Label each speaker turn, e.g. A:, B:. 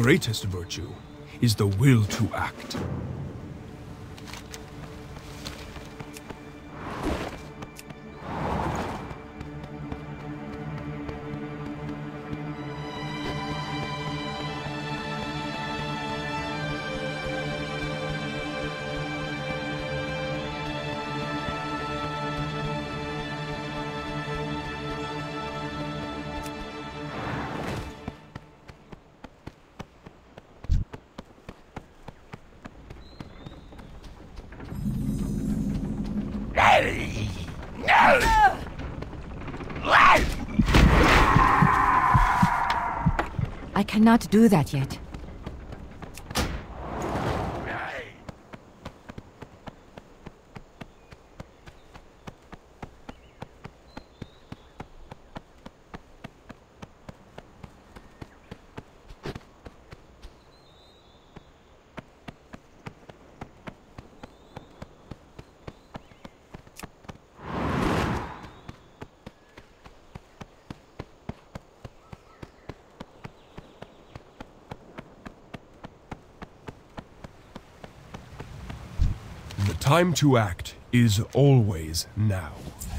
A: greatest virtue is the will to act.
B: I cannot do that yet.
A: The time to act is always now.